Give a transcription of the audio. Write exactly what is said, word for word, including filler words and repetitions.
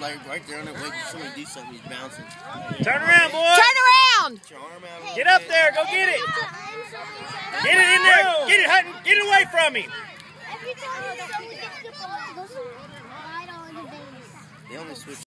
like right there on the way. Somebody do something. He's bouncing. Turn around, boy. Turn around. Get your arm out. Get up there. Go get it. Get it in there. Get it, Hutton. Get it away from him. They only switch.